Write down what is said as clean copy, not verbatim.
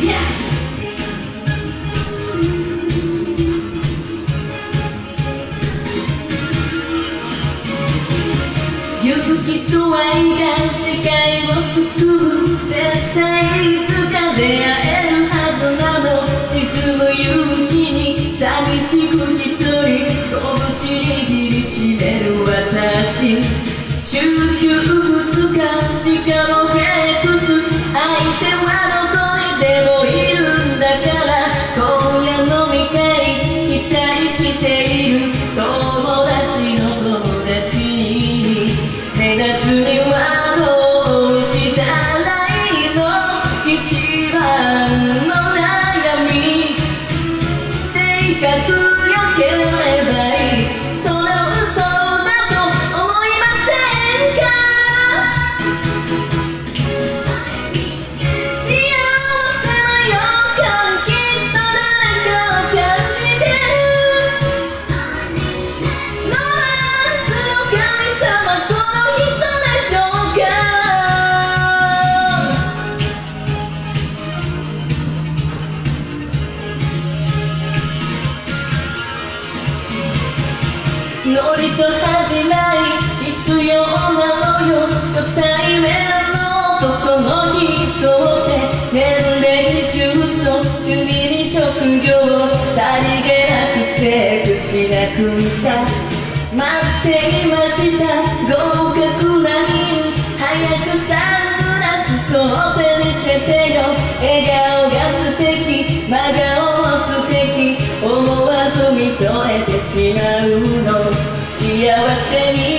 勇気と愛が世界を救う。絶対いつか出会えるはずなの。沈む夕日に寂しく一人拳握りしめる私。週休2日しかもフェックス。相手はどこにでもいるんだから。今夜飲み会期待している。友達の友達に夏にはどうしたらいいの。一番の悩み。性格良ければいい。その嘘だと思いませんか。幸せな予感きっと誰かを感じてる。ロマンスの神様この人でしょうか。ノリと恥じない必要なのよ。初対面の男の人って年齢重曹趣味に職業さりげなくチェックしなくちゃ。待っていました合格ライン。早くサングラス取って見せてよ。笑顔が素敵真顔も素敵。思わず見とれてしまうの。幸せに